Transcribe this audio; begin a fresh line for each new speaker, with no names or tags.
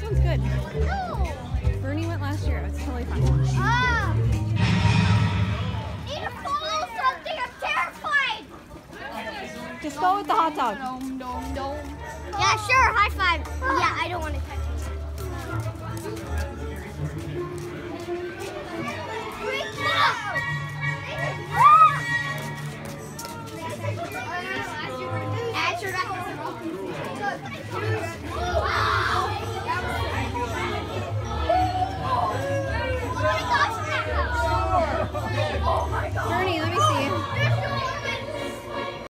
This one's good.
No.
Bernie went last year. It's totally fine.
Ah. Need to follow something. I'm terrified.
Just go with the hot dog.
Yeah, sure. High five. Yeah, I don't want to touch it. Answer that.